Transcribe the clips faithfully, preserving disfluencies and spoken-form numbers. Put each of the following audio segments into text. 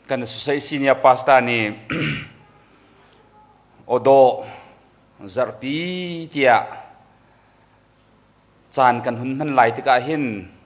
กันสุสัยซีเนียพาสต้านี่โอโดซาร์ปีเตียจานกันหุ่นมันไหลที่กาหิน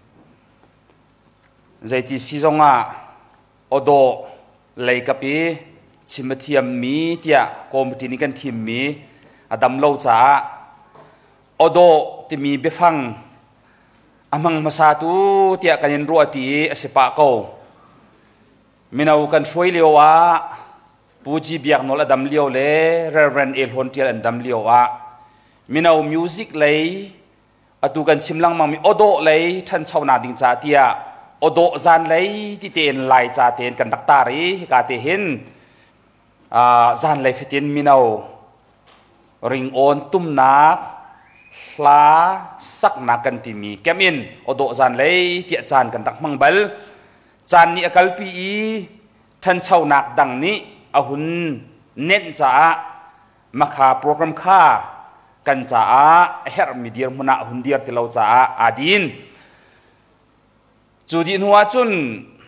ใจที่ซีจงอ่ะโอโดเลยกับปีชิมเทียมมีเตียโกมตินิกันทีมมีอดัมโลจ้าโอโดที่มีเบฟังอามังมาซาตูเตียกันยันรัวตีอสิปะเขามินากันช่วยเลี้ยวะปูจีเบียกนอลดัมเลี้ยวเล่เรเรนเอลฮอนเทียนดัมเลี้ยวะมินามิวสิกเลยอตูกันชิมลังมังมีโอโดเลยท่านชาวนาดิงจ่าเตียโอโดจานเลยที่เตียนลายจ่าเตียนกันดักตารีกาเตียนจานเลยฟิตินมินาริงโอนตุ้มนักลาสักนักกันที่มีแกมินโอโดจานเลยเตียจานกันดักมังเบลจานนี้กัลปีท่านชาวนักดังนี้อาหุนเน้นจ่ามาขาโปรแกรมค่ากันจ่าเฮร์มีเดียร์มุนาหุนเดียร์ที่เราจ่าอาดินจูดินหัวจุน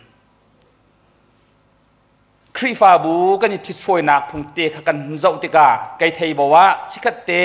ครีฟาบูกันยิดช่วยนักพุงเตะกันเจ้าติกาไกไทยบอกว่าชิคัดเต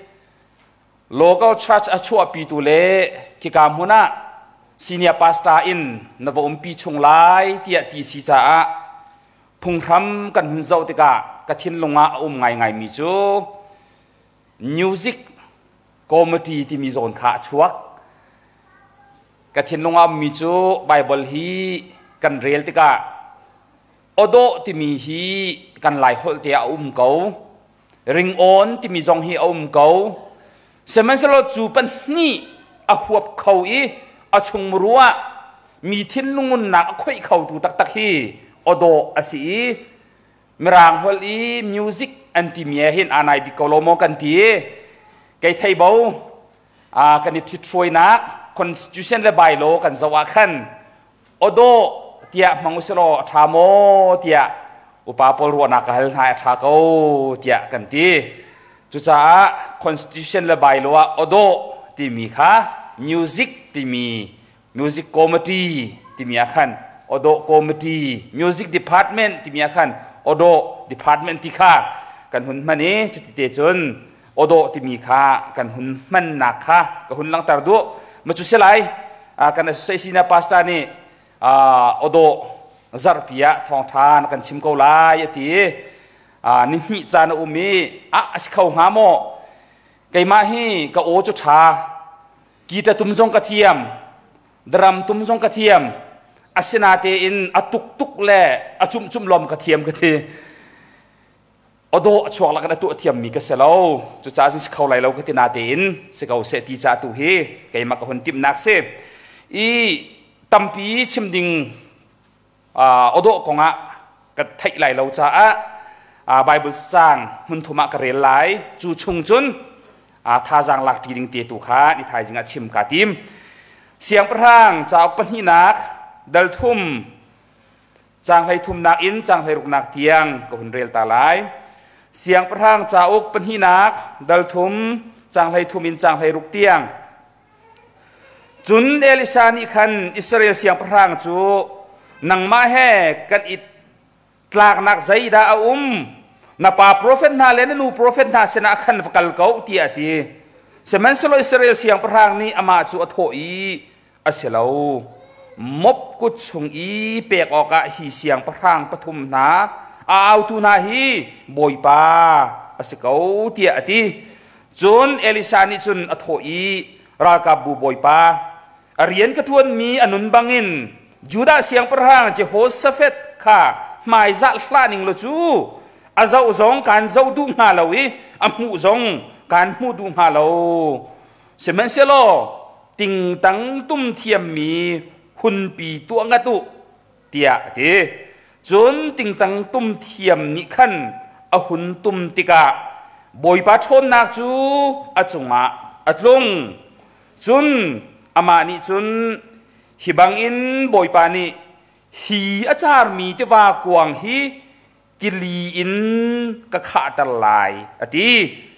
local church อชัวปีตุเลกิกามุนาซีเนียพาสต้าอินนวอมปีชงไลเตียตีสีจ่าพุงทำกันเจ้าติกากระทินลงมาอุ้มไงไงมีจูมิวสิกคอมเมดี้ที่มีโซนขาชัวกระทินลงมามีจูไบเบิลฮีกันเรียลติกาโอโดที่มีฮีกันหลายคนเตียอุ้มเการิงโอนที่มีจงฮีอุ้มเกาเสมันสโลจูปันนี่อาหัวเขาอีอาชงมรัวมีทิ้นลุงนักค่อยเขาดูตักตักฮีโอโดอาศีมรางฮอลีมิวสิกอันที่มีเห็นอันไหนบิโกโลโมกันทีไกไทยเบาอ่ากันนิดช่วยนัก constitution และใบโลกันสวาขันโอโดเตียมังสโลทามโมเตียอุปาปลรัวนักฮัลนายทาเกาเตียกันทีจุดจ้า constitution และใบโลว่าโอโดที่มีค่ะ music ที่มี music committee ที่มีขันโอโด committee music department ที่มีขันโอโด department ที่ค่ะกันหุ่นมันนี้จุดที่เตจนโอโดที่มีค่ะกันหุ่นมันหนักค่ะกันหุ่นลังตาดูมาจุดเสลัยกันเซซินาพาสต้านี่โอโดซาร์พิยะทองทานกันชิมเกาลายตีนี่ฮิจานอุมีอ่ะสิเขาหาโมไกมาฮีกับโอจุชากีจะตุ้มจงกระเทียมดรัมตุ้มจงกระเทียมอาศินาเตอินอตุกตุกแล่อจุมจุมลมกระเทียมกระเทียโอโดช่วงละกันตัวเทียมมีกระเซลาจุดจ้าสิเขาไหลเรากระตินาเตอินสิเขาเสตีจ่าตุเฮไกมากระหนติมนักเสอีตัมปีชิมดิงโอโดกงะกระไทไหลเราจ้าไบเบิลสร้างมุนทุมะกระเรลไหลจูชุงจุนท่าจางหลักจีดิงเตตุขาในไทยจิงชิมกาติมเสียงพระงจากปัญหินักดัลทุมจางให้ทุมนักอินจางให้รุกนักเทียงก็หุ่นเรลตาลายเสียงพระงจากอกปัญหินักดัลทุมจางให้ทุมอินจางให้รุกเทียงจุนเอลิซานิคันอิสราเอลเสียงพระงจูนังมาแห่กันอิตลากนักใจดาอุมนับปาโปรเฟตนาเลนนูโปรเฟตนาเสนาคันฟักลเกาตีอตีเสมันสโลอิสราเอลเสียงพระงนี้อามาจูอโถอีอาเสลามบกุศลอีเปกออกะฮีเสียงพระงปฐุมนาอาตูนาฮีบอยปาอาเสกาตีอตีจุนเอลิซานิจุนอโถอีรากาบูบอยปาเรียนกระทวนมีอนุนบังอินยูดาเสียงพระงเจโฮสเฟตค่ะหมายจัลลานิงโลจูอาเจ้าจงการเจ้าดูงาลาวิอามูจงการมูดูงาลาเสมันเซโลติงตังตุ้มเทียมมีหุ่นปีตัวงัตุเตียเตจนติงตังตุ้มเทียมนิขันอาหุ่นตุ้มติกาบอยปาชนนักจูอาจงอาอาจงจุนอามานิจุนฮิบังอินบอยปานิฮีอาจารย์มีเทวากวางฮีกิลีอินกะขาตลายอดี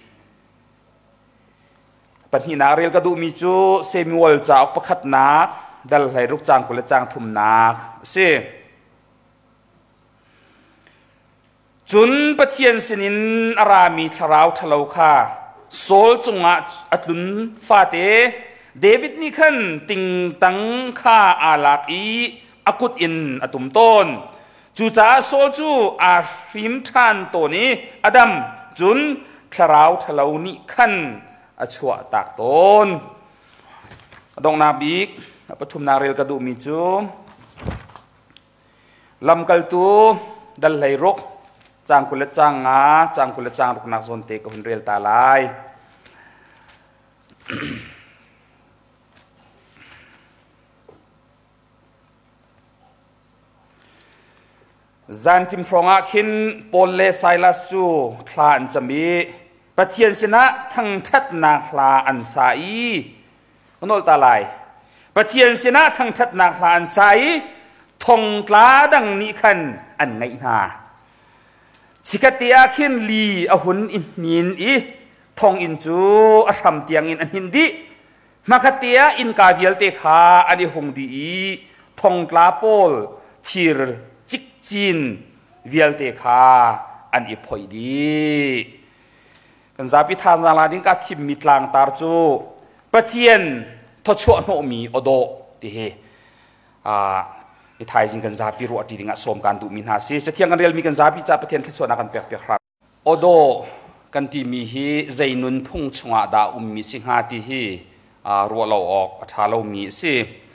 ปัญหานาเรียลกระดูมีจูเซมิวลจะออกประคัดนักดัลไหลรุกจางกุลจางทุมนักเสจุนปะเทียนสินินอารามีทราวทะเลาคาโซลจงอาอัตุนฟาเตเดวิดนี่ขันติงตังข้าอาลักอีอากุดอินอตุมต้นจูจ้าโซลจูอาริมทานตัวนี้อดัมจุนทราวทะเลานี่ขันอชัวตากต้นดองนาบิกปฐุมนาเรลกระดูมิจูลำกัลตูดัลไหลรกจางกุลจางงาจางกุลจางรุกนักโซนเตกหุ่นเรียลตาลายจันทิมฟองอาคินปอลเลไซลัสจูคลาอันจะมีปะเทียนสินะทั้งชัดนาคลาอันไซนนลตาลายปะเทียนสินะทั้งชัดนาคลาอันไซทงกลาดังนี้ขันอันไงนาสิกติอาคินลีอหุนอินนินอีทงอินจูอารมเตียงอินอันหินดีมาคติอาอินกาเวียลเตขาอันนี้หงดีทงกลาโปลทีร์จิกจินเวียลเตขาอันอีพอยดีกันซาพิธานาลาดิงกัดทิมมิตลางตาร์จูปะเทียนทศวโนมีอโดติเฮอ่าไทยจริงกันซาพิรัวตีดิ่งสมการดูมินหาซีจะเที่ยงกันเรียลมีกันซาพิจ่าปะเทียนขึ้นส่วนนักกันเปียกเปียกครับอโดกันที่มีฮีใจนุนพุ่งชงอาดาอุมมีสิงหาที่ฮีอ่ารัวเราออกทาเรามีสิ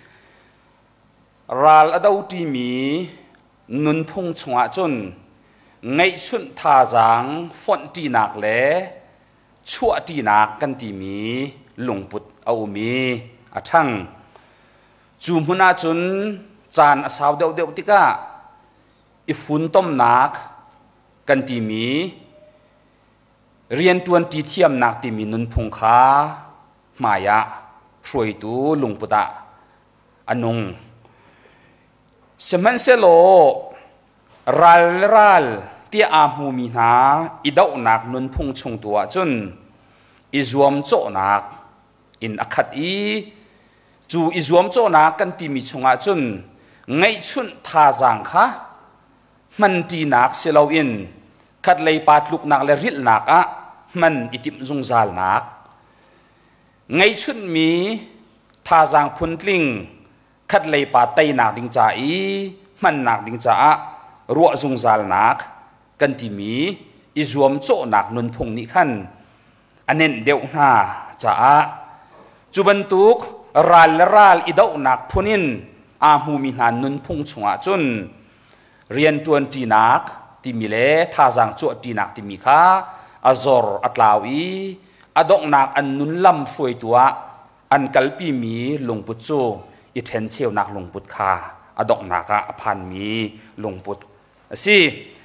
รัลอดาวที่มีนุนพุ่งชงอาจนไงชุนทาจังฟอนตีนักเล่ชั่วตีนักกันที่มีหลงปุดเอามีอาทั้งจูมุนาจนจานอาสาวเดียวเดียวติกาอิฟุนต้มนักกันที่มีเรียนตวนตีเทียมนักที่มีนุนพงค้ามายะช่วยตูหลงปุตะอนงสมันเซโลรัลรัลที่อามูมีนาอิดาวนักนุนพงชงตัวจนอิจวมโจนักอินอคัดอีจูอิจวมโจนักกันที่มีชงอาจนไงชุนทาจังค่ะมันตีนักเสลาอินคัดเลยปาดลุกนักและริดนักอ่ะมันอิติมจงซาลนักไงชุนมีทาจังพุนลิงคัดเลยปาดไตนักดิงจ่าอีมันนักดิงจ่ารัวจงซาลนักกันที่มีอิจวมโจนักนุนพงนี้ขันอันเน้นเดียวหน้าจ่าจุบันตุกรัลรัลอิดาวนักพุนินอาหูมีนานนุนพงชงอาจนเรียนจวนตีนักที่มีเล่ท่าจังจวดตีนักที่มีข้าอาจอร์อัตลาวีอดอกนักอันนุนลำฟวยตัวอันกัลปีมีลงปุจโจอิเทนเชลนักลงปุจข้าอดอกนักอพันมีลงปุจสิ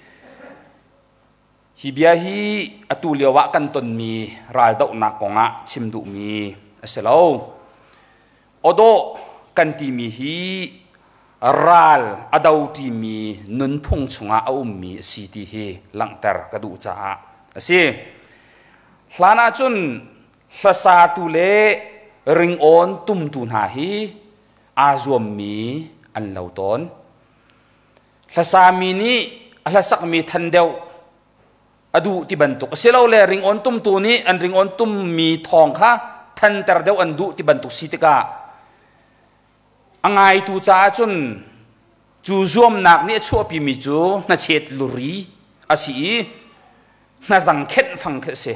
ฮิเบียฮีอตุเลียวะกันตนมีรายดอกนักกงะชิมดุมีเสลาวอโดกันที่มีฮีรัลอดาวที่มีนุนพงชงอาอุมมีสีที่ฮีหลังเตอร์กระดูจ้าสิหลานาจุนฟาซาตุเลริงออนตุมตุนหาฮีอาจวมมีอันเหล่าตนฟาซามีนี้อัลสักมีทันเดียวอดูที่บรรทุกเสลาเลริงออนตุมตุนี้อันริงออนตุมมีทองค่ะทันเตอร์เดียวอันดูที่บรรทุกสีติกาอังไงตูจ้าจนจูจวมนักเนี่ยชั่วปีมิจูน่าเช็ดลุรีอาศัยน่าสังเกตฟังเสีย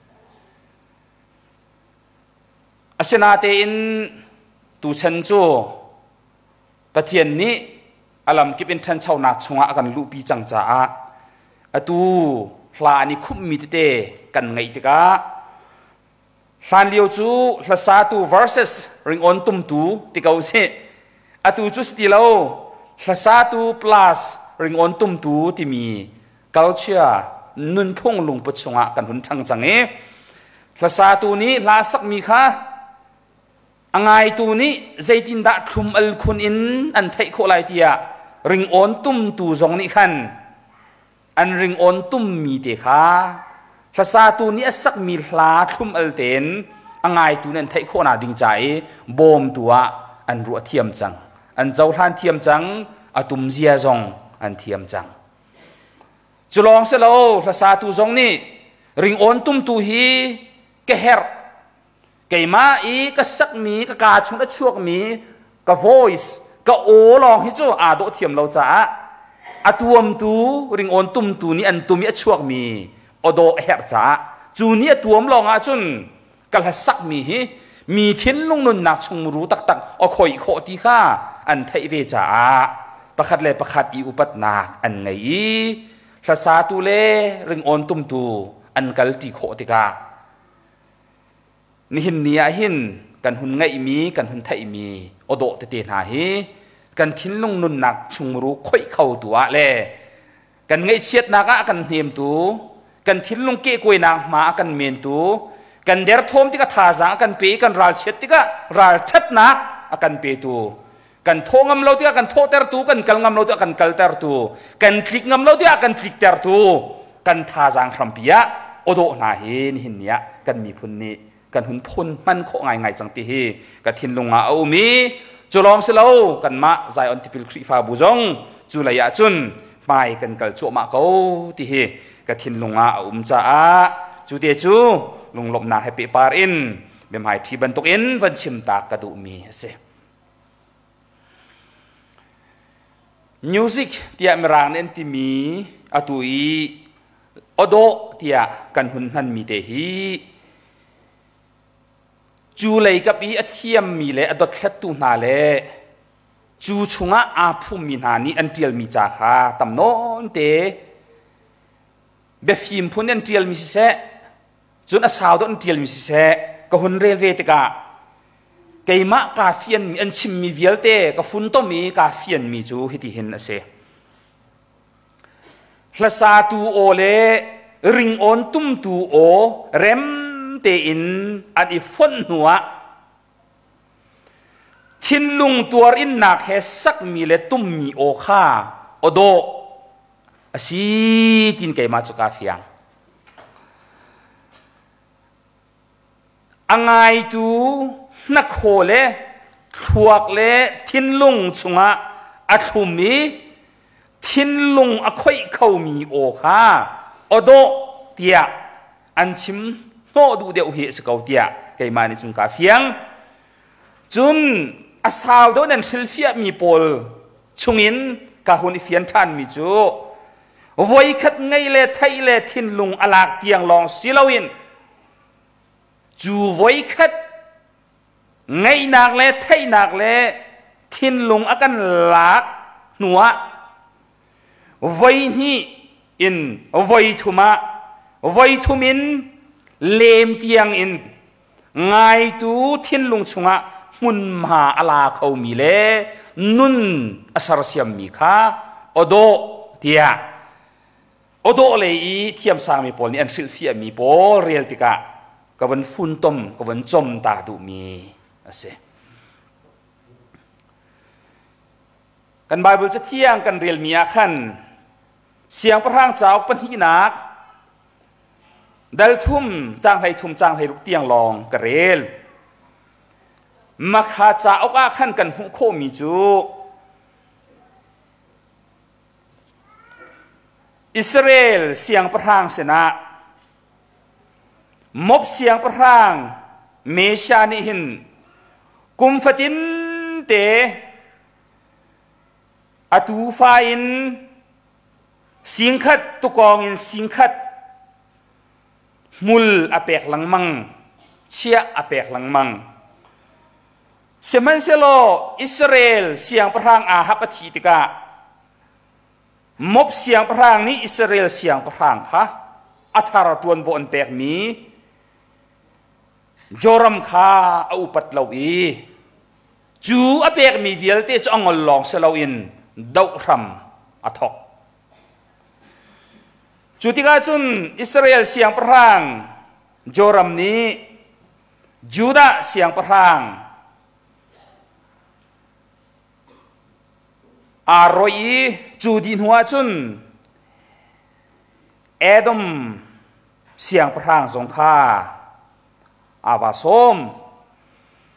อาศัยนาเตอินตูชันจูปะเทียนนี้อารมณ์กิเป็นทันชาวนักชงอากันลูปีจังจ้าอตูพลานิคุมมิเตกันไงติกาฟานเลียวจูลาซาตู versus ริงออนตุมตูติกาอุเซอตูจุสติลาวลาซาตู plus ริงออนตุมตูที่มี culture นุนพงลงปุชงะกันหุนทังจังเอลาซาตูนี้ลาสักมีค่ะอังไงตูนี้ใจตินดาทุมอัลคุนอินอันไทยโคไลเตียริงออนตุมตูจงนี้ขันอันริงออนตุมมีเตค่ะภาษาตัวนี้สักมีลาทุมอัลเตนอังไงตัวนั้นไทยโคนาดิงใจบอมตัวอันรัวเทียมจังอันเจ้าท่านเทียมจังอตุมเจียจงอันเทียมจังจุลองเสลาภาษาตูจงนี่ริงโอนตุ้มตูฮีกะเฮร์กะมาอีกะสักมีกะกาชุนอชวกมีกะ voice กะโอลองฮิจูอาโดเทียมเราจ้าอตัวมตูริงโอนตุ้มตูนี่อันตุมีอชวกมีอโดเฮร์จ้าจูนี่ตัวมลองอาจุนกะละสักมีมีทิ้นลงนุนนักชงรู้ตักตักอคอยโคตีข้าอันไทยเวจ้าประคัดเลยประคัดอีอุปัตนักอันไงภาษาตูเล่ริงโอนตุ้มตูอันกัลติโคติกานี่หินเนียหินกันหุ่นไงมีกันหุ่นไทยมีอโดเตเตนาฮีกันทิ้นลงนุนนักชงรู้ค่อยเข้าตัวเล่กันไงเชียดนักกันเนียมตูกันทิ้นลงเกกวยนางมากันเมียนตูกันเดรทอมที่ก็ท่าจางกันเปกันรัลเช็ดที่ก็รัลชัดนักกันเปตูกันโทงำเราที่กันโทเตอร์ตูกันกัลงำเราที่กันกัลเตอร์ตูกันคลิกงำเราที่กันคลิกเตอร์ตูกันท่าจางครัมปียะโอโดนาเฮนหินเนี้ยกันมีพุนนี้กันหุ่นพุนมันโคง่ายง่ายจังตีฮีกันทิ้นลงอาอุมีจุลองเสลากันมาใจอันติพิลคริฟาบุจงจุลายะจุนไปกันกัลโจมาเขาตีฮีกันทิ้นลงอาอุมจ้าจูเตจูลุงลบนาให้เปปาร์อินเบียมหายที่บรรทุกอินวันชิมตากระดูมีเสมิวสิกที่อเมริกันที่มีอตุยอโดที่กันหุ่นนันมีเตหีจูเลยกับอีอเทียมมีเลยอดดขัดตุนาเลยจูชงอาภูมินานีอันเดียลมีจ้าค่ะตำโนนเตเบฟิมพูนอันเดียลมีเสจุนอาสาวอันเดียลมีเสก็หุ่นเรเวติกาเกยมะกาเฟียนมีอันชิมมีเวลเตก็ฟุนโตมีกาเฟียนมีจูฮิติเห็นนะเสภาษาตูโอเลริงออนตุ้มตูโอเร็มเตอินอันอีฟอนหัวทินลุงตัวอินนักเฮสักมีเลตุ้มมีโอคาโอโดอาชีตินเกยมาจุกาเฟียงอังไงตูนักโคเลทวกเลทินลุงชุงะอัตุมีทินลุงอคอยเขามีโอคาโอโดเตียอันชิมโนดูเดียวเหสกาวเตียเกยมาในจุงกาเฟียงจุนอาสาวโดนันซิลเฟียมีปอลชุงอินกาหุนเฟียนทันมีจูไว้ขัดไงเลไทยเลทินลุงอลากเตียงลองซิลาวินจูไว้ขัดไงนักเลไทยนักเลทินลุงอากันหลากหนัวไว้นี่อินไว้ทุมาไว้ทุมินเลมเตียงอินไงตูทินลุงชงะมุนมหาอลาเขามีเลนุนอสารเสียมมีค่ะอโดเตียอโดเลยเทียมสามีปอลนี่อันซิลเฟียมีปอลเรียลติกะก็วันฝุ่นต้มก็วันจมตาดูมีอะเสกันไบเบิลจะเที่ยงกันเรียลมีอาคันเสียงพระร่างจากปัญหินักดัลทุ่มจางให้ทุ่มจางให้ลูกเตียงลองกระเรลมักหาจากอาคันกันหุโคมีจูอิสราเอลเสียงพระร่างเสนามบเสียงพระร่างเมชานิหินกุมฟตินเตอตูฟาอินสิงขัดตุกองอินสิงขัดมุลอเปกหลังมังเชียอเปกหลังมังเซมันเซโลอิสราเอลเสียงพระร่างอาฮับทีติกามบเสียงพระร่างนี้อิสราเอลเสียงพระร่างค่ะอัฐารตวนวนเปกนี้จอรัมข้าอุปัตลาวีจูอเปกมีเดียลเตจองลองเซลาวินดาวรัมอัทอกจุติกาจุนอิสราเอลเสียงพระร่างจอรัมนี้จูดาเสียงพระร่างอารอยจูดินหัวจุนเอดอมเสียงพระร่างสงข้าอาวาสม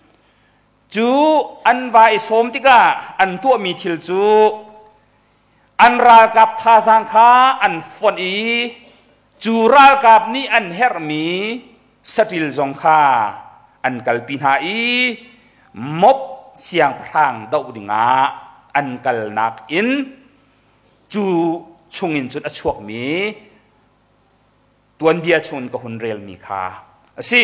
จูอันวายสมติกาอันตัวมีทิลจูอันรากับทาสังขาอันฟอนอีจูรากับนี่อันเฮรมีสติลจงคาอันกัลปินหาอีมบเสียงพรางดาวดิงาอันกัลนักอินจูชงอินจุดอชวกมีตัวเดียชนกับคนเรียลมีค่าสิ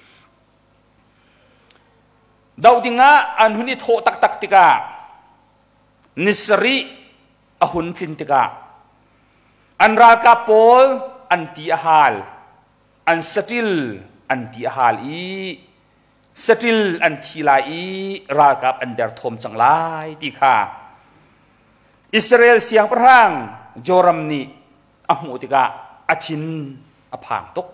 ดาวดิงาอันหุนิโทตักตักติกานิสรีอหุนพินติกาอันรากาโปลอันตีอาหาลอันสติลอันตีอาหาลอีสติลอันทีลาอีรากับอันเดอร์ทอมจังไลติกาอิสราเอลเสียงพระหังโจรัมนีอโมติกาอาชินอภางตก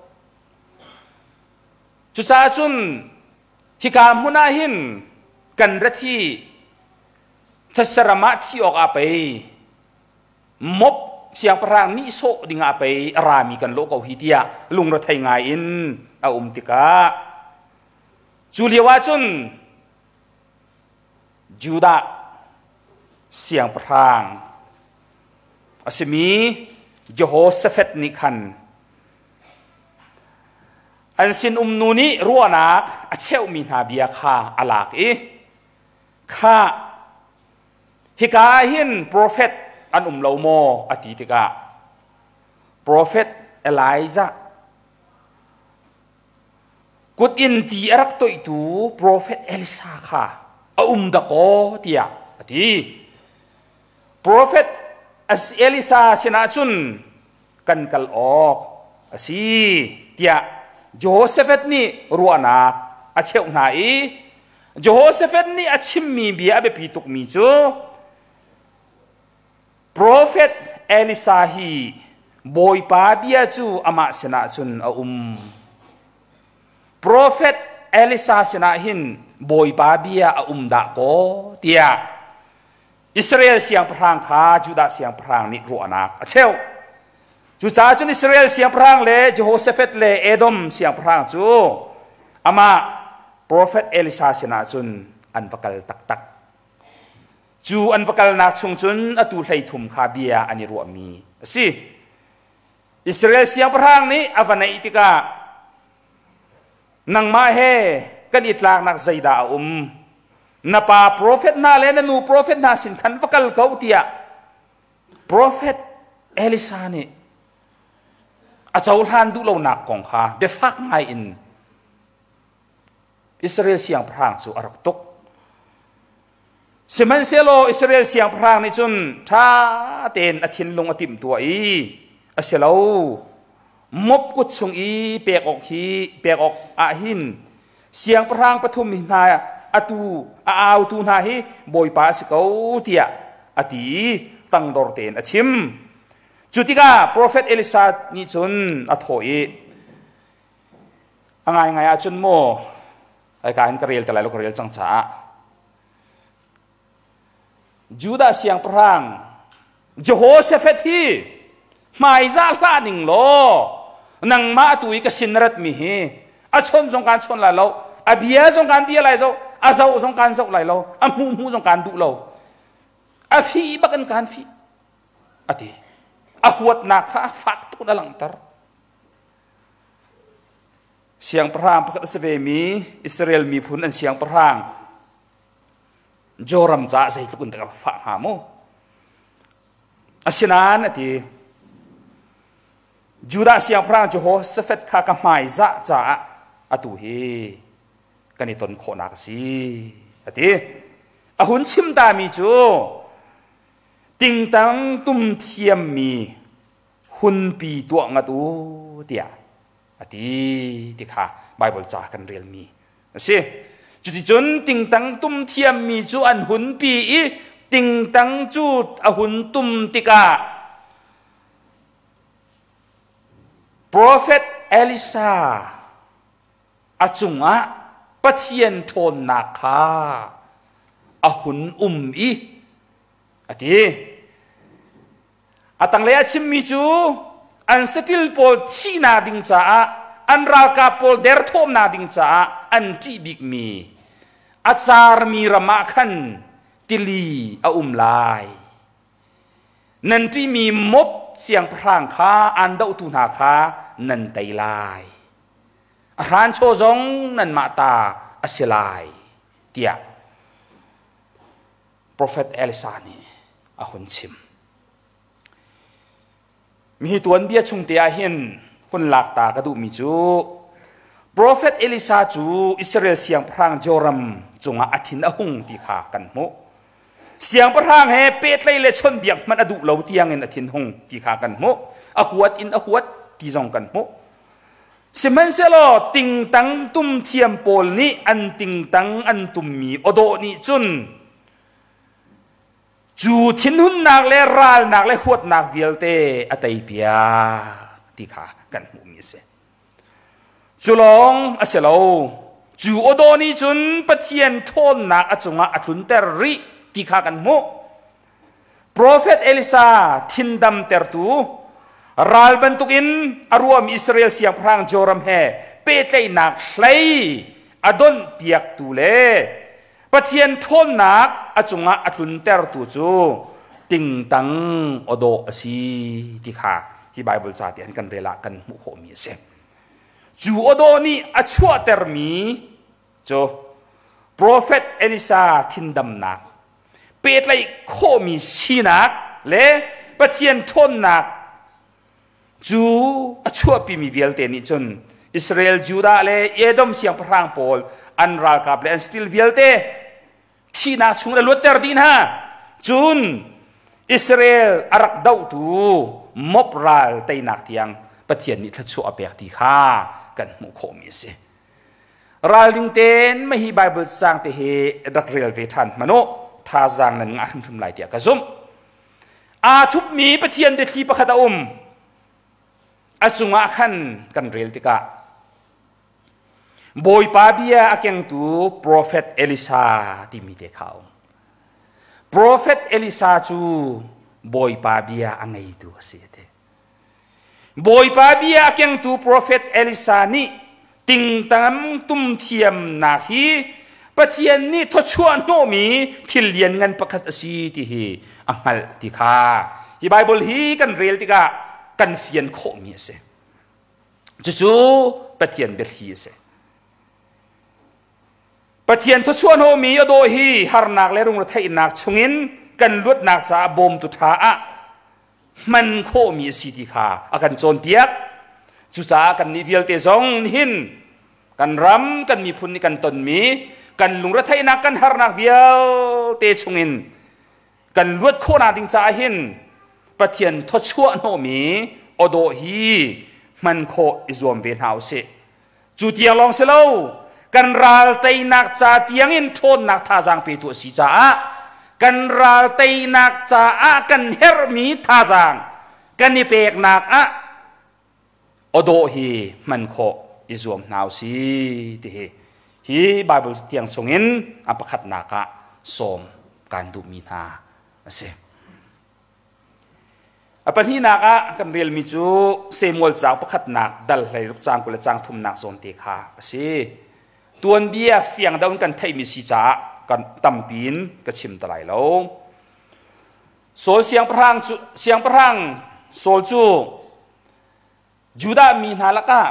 จุดจ้าจุนฮิกามหุนาหินกันรัทีทัศรมะที่ออกอาไปมบเสียงพระหังนิโซดิงอาไปรามีกันโลกเอาฮิเตียลุงรถไทยงาอินอาอุมติกาจูเลียวาจุนจูดาเสียงพระหังอาสมีโยโฮเซเฟตนิคันอันสินอุมนูนีรัวนักอาเชวมีนาเบียข้าอาลากอีข้าฮิกาหินโปรเฟตอันอุมเลาโมอติติกาโปรเฟตเอไลซากุดอินตีรักตัวอิตูโปรเฟตเอลิซาข้าอุมดะโกตียอติโปรเฟตอัสเอลิซาเสนาจุนกันกัลออกอสีตียโจเซฟนี่รัวนักอาเชวนาอีโจเซฟนี่อาชิมมีเบียเบปีตุกมีจูโปรเฟตเอลิซาฮีบอยปาเบียจูอามาเสนาจุนอาอุมโปรเฟตเอลิซาเสนาหินบอยปาเบียอาอุมดะโกเตียอิสราเอลเสียงพรางข้าจูดาเสียงพรางนี่รัวนักอาเชวจูจ้าจุนอิสราเอลเสียงพรางเล่โจเซฟเล่เอดอมเสียงพรางจูอามาโปรเฟตเอลิซาเสนาจุนอันวักลตักตักจูอันวักลนักชงจุนอตุไลทุมคาเบียอันนี้รัวมีสิอิสราเอลเสียงพรางนี้อวันอิติกานังมาเฮกันอิตลากนักใจดาอุมนับโปรเฟตนาเลนนูโปรเฟตนาสินขันวักลเขาเตียโปรเฟตเอลิซานี่อาจารย์ฮันดูเราหนักของข้าเดฟักไงอินอิสราเอลเสียงพรางสู่อารักตุกสมัยเซโลอิสราเอลเสียงพรางนี่จนท่าเต็นอธินลงอติมตัวอีอาเซโลมบกุดชงอีเปียกออกฮีเปียกออกอาหินเสียงพรางปฐุมหินาอตูอาอาวตูนาฮีบอยปาสเกาเตียอตีตั้งดอร์เตนอชิมจุดที่ก้าโปรเฟตเอลิซานี่จนอัฐอยอ่างไงไงอาจนโมไอการกระเรียลแต่ละลูกกระเรียลจังจ้าจูดาเสียงพรางโจโฮเซฟทีไม่ซาลาหนึ่งโลนังมาตุยกสินรัตมีเฮอาชนสงการชนหลายโลอาเบียสงการเบียหลายโลอาเจ้าสงการเจ้าหลายโลอามูมูสงการดุโลอาฟีบักันการฟีอติอาหัวนักข้าฟักตุนหลังตร์เสียงพรางพระสเวมีอิสราเอลมีพุนอันเสียงพรางโจรัมจ้าใส่ตุนตะกับฟักหาโมอาศินานทีจูดาเสียงพรางโจโฮสเฟตข้ากำไมจ้าจ้าอตุเฮกันนี่ตนโคนักสิอทีอาหุนชิมตามีจูติงตังตุมเทียมมีหุนปีตัวงาตูเดียอติที่ข้าไบเบิลจากกันเรียลมีสิจุดจุนติงตังตุมเทียมมีจูอันหุนปีอีติงตังจูดอหุนตุมติกาโปรเฟตเอลิซาอาจุงะปะเทียนโทนนาคาอหุนอุมอีอติอาตังเลชิมมิจูอันสติลโพลชีนาดิงจ้าอันรากาโพลเดร์ทอมนาดิงจ้าอันที่บิกมีอาจารมีรมาขันติลีอาอุมลายนันที่มีมบเสียงพรางค้าอันเดาตุนาค้านันไตลายร้านโชจงนันมาตาอสิลายเตีย Prophet เอลิซานีอาหุนชิมมีตัวเบียชุงเตียหินคนหลักตากระดูมิจู Prophet เอลิซาจูอิสราเอลเสียงพรางโจรัมจงอาทินอหุงตีขากันมุเสียงพรางเฮเป็ดเลยเลชนเบียกมันอดุเหลาเตียงเงินอาทินหงตีขากันมุอหวดอินอหวดตีจงกันมุสิมันเสลอติงตังตุมเทียมโปลนี้อันติงตังอันตุมมีอโดนี่จุนจูทินหุนนักเลรัลนักเลหวดนักวิลเตอตัยเปียตีขากันมุมีเสจุลองอาเสลาจูอโดนี่จุนปะเทียนทนนักอจงอาจุนเตอริตีขากันมุ Prophet เอลิซาทินดัมเตอร์ตูรัลบันตุกินอารวมอิสราเอลเสียงพรางโจรัมเฮเปเตยนักไลอดอนเปียกตูเลปะเทียนทนนักอจงอาจุนเตอร์ตูจูติงตังอโดอสีตีขาที่ไบเบิลจาเตียนกันเรลากันมุโขมีเซจูอโดนี่อชัวเตอร์มีโจ Prophet เอลิซาทินดัมนักเปตเลยโคมีชีนักเลปะเทียนทนนักจูอชัวปีมีเวลเตนิจนอิสราเอลจูดาเลเอดอมเสียงพรางโพลอันรัลกับเลนสติลเวลเตที่นักชุงเลลวดเตอร์ดินฮะจุนอิสราเอลอารักดาวตูมบรัลเตนักเตียงปะเทียนนิทัชัวเปียกตีข้ากันมุโคมีเสรัลดิงเตนไม่ฮีไบเบิลสังเตเฮรักเรียลเวทันมโนท่าจางนั้นงานทำลายเตียกซุมอาทุบมีปะเทียนเดทีปะขดาอุมอาจุงอาขันกันเรียลติกะบอยปาเบียอาเกงตู Prophet เอลิซาที่มีเด็กเขา Prophet เอลิซาจูบอยปาเบียอังไงตูเสียเดบอยปาเบียอาเกงตู Prophet เอลิซานี่ติงตัมตุมเทียมนาฮีปะเทียนนี่ทชวนโนมีที่เลียนเงินประคัตสีที่ฮีอังมัลติคาที่ไบเบิลฮีกันเรียลติกะกันเฟียนโคมีเสจู่ๆปะเทียนเบรฮีเสปะเทียนทชวนโนมีอโดฮีฮาร์นักและรุงรัฐอินักชงินกันลวดนักซาบอมตุท้าอะมันโคมีสีติคาอากันโจนเปียกจุจ้ากันนิเวลเตซองหินกันรำกันมีพุนนี่กันตนมีกันลุงรัฐไทยนักกันฮาร์นักเวลเตชงอินกันลวดโคนาดิงจ้าหินปะเทียนทชัวโนมีอโดฮีมันโคอิจวมเวนเฮาเซจุดเดียลองเซลากันรัลเตนักจ้าเตียงอินทนนักท่าจางเปตัวสีจ้ากันรัลเตนักจ้ากันเฮรมีท่าจางกันนิเปกนักอะอโดฮีมันโคอิจวมนาวซีที่ฮีฮีไบเบิลเตียงทรงอินอัปขัดนักะสมการดูมีนาเซอปัญหานักะกันเรียลมิจูเซมวลจากประคัดนักดัลไหลรุกจางกุลจางทุมนักโซนเตคาสิตัวนเบียเฟียงดาวกันไทยมิสิจ้ากันตั้มปีนกระชิมตะไลโลโซลเสียงพรังเสียงพรังโซลจูจูดามีนาลกะ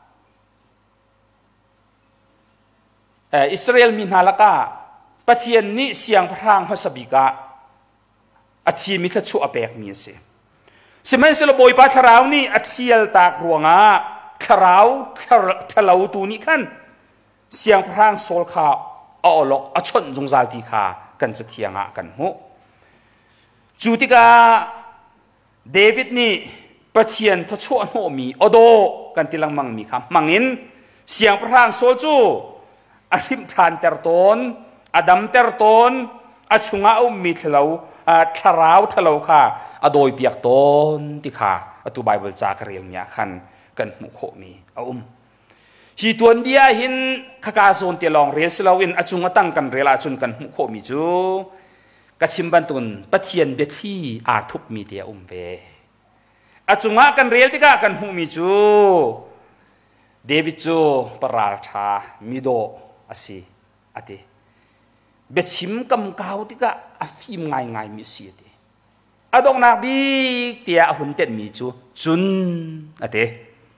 เอออิสราเอลมีนาลกะปะเทียนนี้เสียงพรังฮัสบิกะอาทีมิทชูอเปกมีเสสมัยสลบอยปาทราวนี่อัดเซียลตากรวงอาคราวทะเลาตูนี่ขันเสียงพรางโซลขาออลอกอชนจงซาลตีขากันจะเทียงอากันหูจูติกาเดวิดนี่ปะเทียนทชวนโนมีอโดกันติลังมังมีคำมังอินเสียงพรางโซลจูอาทิมทานเตอร์ตนอดัมเตอร์ตนอาชุงอาอุมีทะเลาทาราวทะเลาค่ะอโดยเปียกต้นที่ขาอตุไบเบิลจากเรียลเมียขันกันมุโคมีอาอุมฮีตัวเดียหินขกาโซนเตียลองเรียลสลาวินอจุงตั้งกันเรียลอาจุนกันมุโคมีจูกัชิมบันตุนปะเทียนเบที่อาทุบมีเดียอุมเวอจุงกันเรียลที่กากันมุมีจูเดวิดจูปราชามิโดอาศิอติเบชิมกำกาวที่กาอฟิมง่ายง่ายมิสีเดออดงนักบีเตียหุ่นเต็ดมีจูจุนอะเต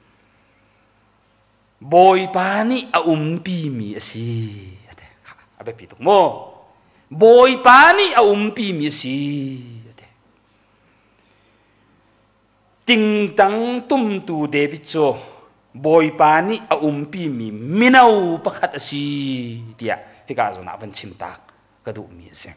บอยปานี่อาอุมปีมีสิอะเตอะเบปีตุกโมบอยปานี่อาอุมปีมีสิอะเตติงตังตุมตูเดวิดโจบอยปานี่อาอุมปีมีมินาวประคัตสิเตียฮิกาโซนาวันชิมตากกระดูมีเสีย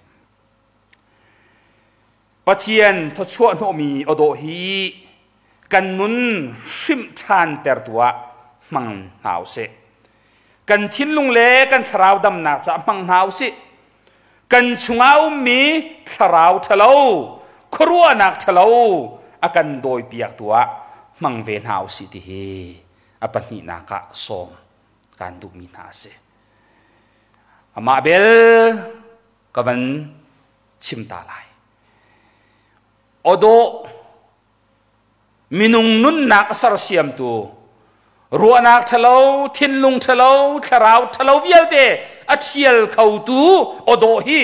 ปะเทียนทชัวโนมีอโดฮีกันนุนชิมชานเตอร์ตัวมังหนาวเสกันทิ้งลุงเล่กันคราวดำหนักจะมังหนาวเสกันชงเอามีคราวทะเลาครัวหนักทะเลาอากันโดยเปียกตัวมังเวนหาวสิที่เฮอปันนินักะสมการดูมีนาเสอามาเบลก็มันชิมตาลายโอโดมินุงนุนนักสารเสียมตัวรัวนักทะเลาทิ้งลุงทะเลาคราวทะเลาเวียลเดอัดเชียลเขาตัวโอโดฮี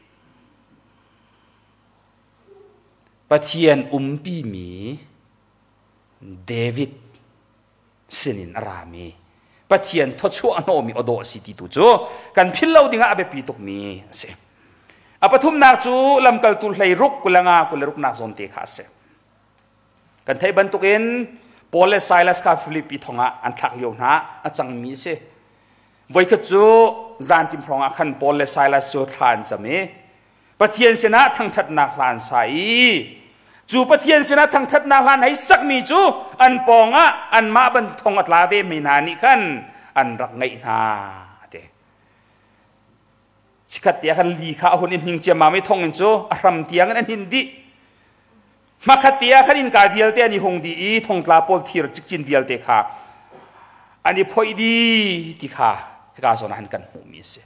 ปะเทียนอุมปีมีเดวิดสินินอารามีปะเทียนทชัวโนมีอโดสิติตุจูกันพิลเลาดิงอาเบปีตุกมีเสอปทุมนักจูลำกัลตุลไหรุกกุลงากุลรุกนักซอนเตขาเสกันไทยบรรทุกินปอลเลสไซลัสคาฟิลิปปีทองอันทักโยนะอาจังมีเสไว้ขจูจานจิมฟองขันปอลเลสไซลัสจูทานจะมีปะเทียนเสนาทั้งชัดนักลานใสจูปะเทียนเสนาทั้งชัดนักลานให้สักมีจูอันปองอ่ะอันมาบรรทงอัตลาเวมีนานิขันอันรักไงนาชิคัดเตียกันลีข้าคนอินหิงเจมาไม่ท่องอินโจอารมเตียกันอินดีมาคัดเตียกันอินกาเดียลเตียนี่หงดีท่องกลาปอลทีร์จิกจินเดียลเตค่ะอันนี้พอยดีที่ค่ะให้กาสอนหันกันหูมีเสีย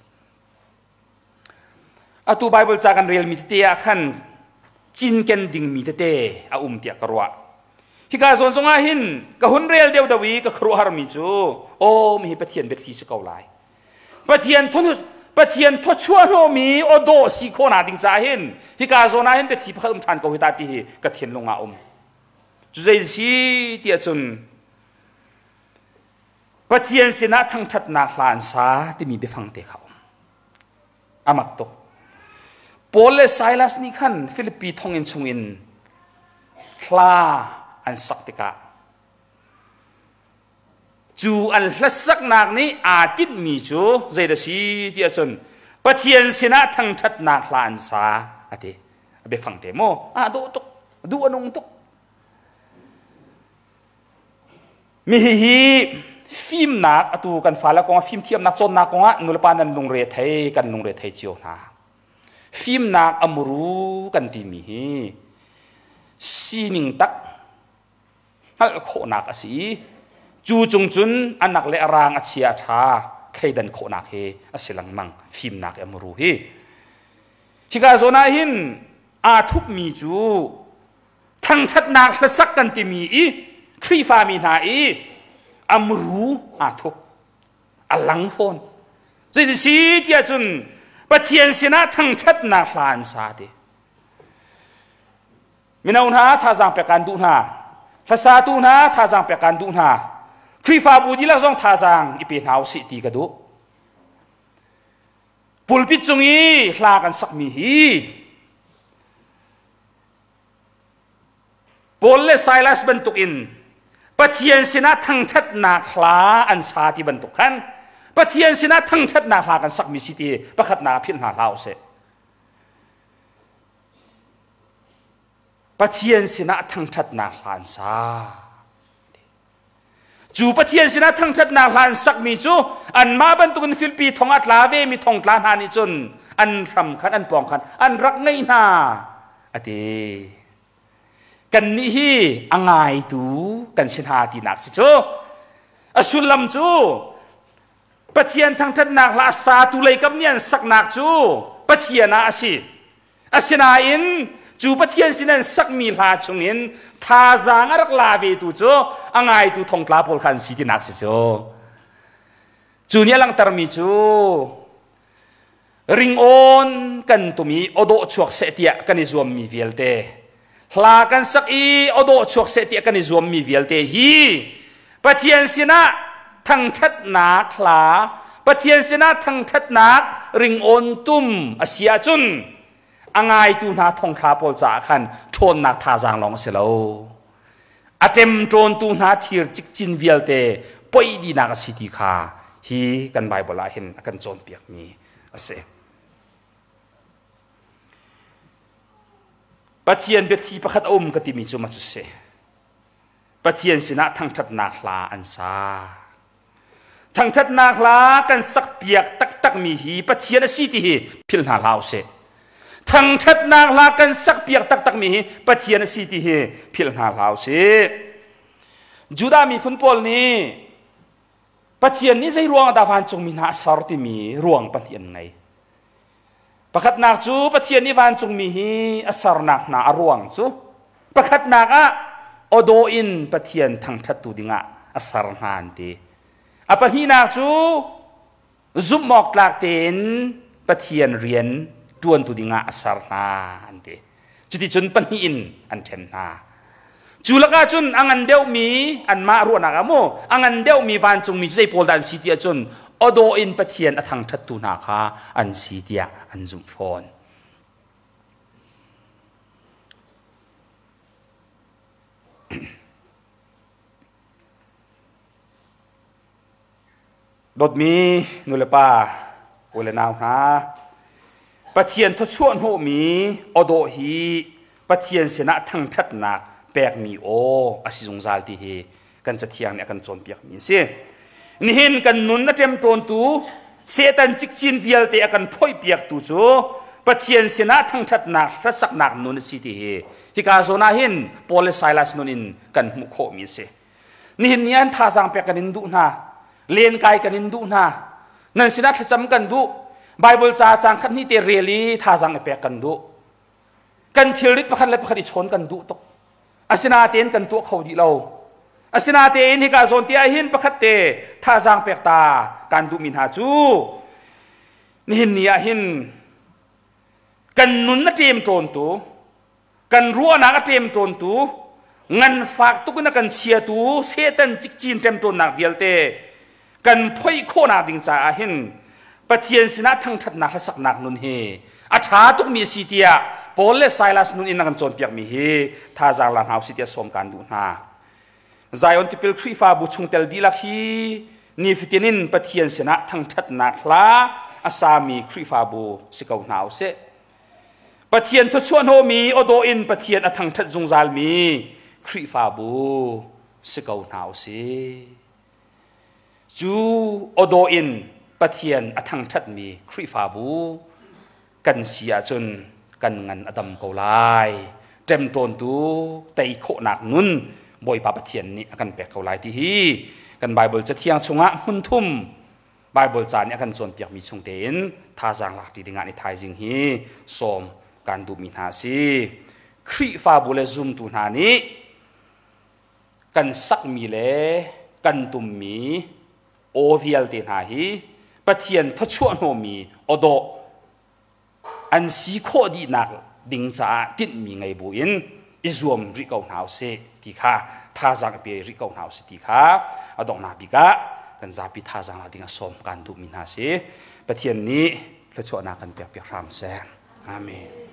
อะตูไบเบิลจากกันเรียลมีเตียขันจินกันดิ่งมีเตะอาอุมเตียกรัวที่กาสอนสงหินกับหุ่นเรียลเดียวดาวีกับครัวฮาร์มิจูโอ้มีปะเทียนเบ็ดที่สกาวไลปะเทียนทุนปะเทียนทชัวโนมีโอโดสิโคนาดิงใจเห็นฮิกาโซนาเห็นเป็นที่พระอุมทานกวิตาตีกระเทียนลงอาอมจุดใจสีเตียจนปะเทียนสินะทั้งชัดนาคลานซาที่มีไปฟังเตะเขาอามักโตโปเลไซลัสนี่ขันฟิลิปปีทองอินชงอินคลาอันสักติกาจูอันลัสักนักนี้อาทิตย์มีจูใจเดสีที่อาจารย์ปะเทียนสินะทั้งชัดนักลานซาอะเดไปฟังเตโมอ่ะดูตุกดูอนงตุกมีฮีฟิล์มนักตูกันฟ้าแล้วก็ฟิล์มเทียมนักจนนักก็นุลปานันลงเรทัยกันลงเรทัยเจียวนาฟิล์มนักอมรู้กันที่มีฮีซีนิงตักฮัลโคนักสิจูจงจุนอันนักเลรางอาเชียชาใครดันโคนักเฮอสิลังมังฟิล์มนักอมรู้เฮที่กาโซนาหินอาทุบมีจูทั้งชัดนักและสักกันที่มีอีครีฟามีนาอีอมรู้อาทุบอลังฟอนจะได้สีที่จุนปะเทียนสินะทั้งชัดนักลานซาเดมินาอุนหาท่าจังเปกันดูนาภาษาตูนาท่าจังเปกันดูนาครีฟาบูดีละซองท่าจังอีเป็นหาวสิตีกระดูปุลปิจงอีคลากันสักมีฮีปอลเลไซลัสบรรทุกอินปะเทียนสินะทั้งชัดนาคลาอันซาที่บรรทุกขันปะเทียนสินะทั้งชัดนาคลากันสักมีสิตีประคัดนาพิลนาลาวเสปะเทียนสินะทั้งชัดนาคลานซาจูปะเทียนสินะทั้งชัดนาคลานสักมีจูอันมาบรรทุกอินฟิลปีทองอัตลาเวมีทองกลานานิจนอันสำคัญอันปองคันอันรักไงนาอดีกันนี่ฮีอ่างไงตูกันสินหาตีนักสิจูอสุลลัมจูปะเทียนทั้งชัดนาคลาซาตุเลยกับเนี่ยสักนักจูปะเทียนนะอาศิอาศินาอินจูปะเทียนสินันสักมีลาชงอินท่าจางรักลาเวตูจูอ่างไงตูทองกลาพอลคันสิตีนักสิจูจูเนี่ยลังตรมีจูริงออนกันตุมีอโดชวกเสตียกันอิจวมมีเวลเตลากันสักอีอโดชวกเสติกันนิจวมมีเวลเตฮีปะเทียนสินะทั้งชัดนักลาปะเทียนสินะทั้งชัดนักริงอนตุมอาเซียจุนอ่างไงตูนาทองคาปอลจ่าขันชนนักท่าจางลองเสลาอาเจมโจนตูนาทีร์จิกจินเวลเตปอยดีนักสิติขาฮีกันไบเบิลเห็นกันโจนเปียกมีอาเซปะเทียนเบ็ดที่ประคัดอมกติมีจุมาจุเสปะเทียนสินะทั้งชัดนักลาอันซาทั้งชัดนักลากันสักเปียกตักตักมีฮีปะเทียนสิติฮีพิลนาลาวเสทั้งชัดนักลากันสักเปียกตักตักมีฮีปะเทียนสิติฮีพิลนาลาวเสจูดามีคนปอลนี้ปะเทียนนี้ใจรวงดาวันจงมีนาสารติมีรวงปะเทียนไงประคัดนักจูปะเทียนนิวันจงมีฮีอสารนักนาอรวงจูประคัดนักอะอโดอินปะเทียนทั้งชัดตูดิงะอสารนานดีอะปะฮีนักจูซุมมอกลากเตนปะเทียนเรียนดวนตูดิงะอสารนานดีจุดที่จนปะฮีอินอันเทนนาจูละกาจุนอังันเดียวมีอันมารัวนักอะโมอังันเดียวมีวันจงมีใจโพลดันสิเตียจุนอโดอินปะเทียนอทังทัดตูนาคาอันสีเตียอันซุมฟอนดดมีนุเลปาโอเลนาวนาปะเทียนทชวนโหมีอโดฮีปะเทียนเสนะทังทัดนักแปกมีโออาศิจงซาลตีเฮกันจะเทียงเนี่ยกันโจนเปียกมีเสนี่เห็นกันนุนนัดเต็มโจนตูเสตันจิกจินเวียลเตะกันพ่อยเปียกตูจูปะเทียนเสนะทั้งชัดนักรัศกนักนุนสิทีเฮฮิกาโซนาเห็นโพลไซลัสนุนินกันมุขโคมีเสนี่เห็นเนี่ยท่าจางเปียกันนินดูนาเลียนกายกันนินดูนานั่นสินะที่จำกันดูไบเบิลจ่าจางคันนี้เตเรลีท่าจางเปียกันดูกันเทลิกประคันเลยประคันชนกันดูตกอาศินาเตนกันตัวเขาดีเราอาศินาเตนฮิกาโซนเตียหินประคัตเตท่าจางเปียกตาการดูมินหาจูนี่หินเนี่ยหินกันนุนนัดเจมโจนตูกันรัวนักเจมโจนตูงันฝากตุกนักกันเชียตูเซตันจิกจีนเจมโจนนักเดียลเตกันพ่อยโคนาดิงจ่าหินปะเทียนสินะทั้งชัดนักสักนักนุนเฮอาชาตุกมีสิเตียโพลเลไซลัสนุนอินนักโจนเปียกมีเฮท่าจางหลังหาวสิเตียสมการดูนาใจอนติเปิลครีฟ้าบุชงเตลดีลักฮีนีฟิตินินปะเทียนเสนะทั้งชัดนักลาอาสามีครีฟ้าบุสิกาวหนาวเสปะเทียนทชวนโฮมีอโดอินปะเทียนอทั้งชัดจงซาลมีครีฟ้าบุสิกาวหนาวเสจูอโดอินปะเทียนอทั้งชัดมีครีฟ้าบุกันเสียจนกันงันอดัมเกาไลเต็มตนตูไตโคนักนุนบอยปาปะเทียนนี่กันแปลกเขาหลายที่ฮีกันไบเบิลจะเที่ยงชงะมุนทุ่มไบเบิลจานนี่กันส่วนเปียกมีชงเตนท่าจางหลักที่งานในไทยจริงฮีสมการดูมินาซีครีฟาบุเลซุมตุนานี้กันสักมีเลกันตุมมีโอเวียลเตนาฮีปะเทียนทชวนโฮมีอโดอันสีโคดีนักดิงจ้าติดมีไงบุญอิจวมริกาวหนาวเสติค่ะท่าจางเปียริกาวหนาวเสติค่ะอดองนาบิกะกันจะพิท่าจางลาดิงสมการดูมินาเสปะเทียนนี้ละชวนากันเปียกเปียกรำแสงอาเมน